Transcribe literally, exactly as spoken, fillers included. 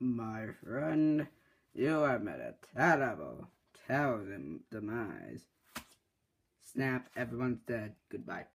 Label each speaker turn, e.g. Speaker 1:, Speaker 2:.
Speaker 1: My friend, you have met a terrible, terrible demise. Snap, everyone's dead. Goodbye.